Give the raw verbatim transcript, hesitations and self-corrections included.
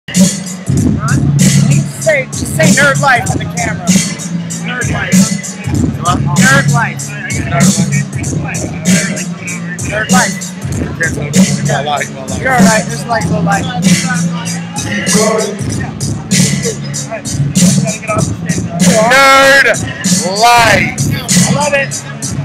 Just say, just say nerd life to the camera. Nerd life. Nerd life. Nerd life. I like, I like. You're alright, just like little life. Nerd life. I love it.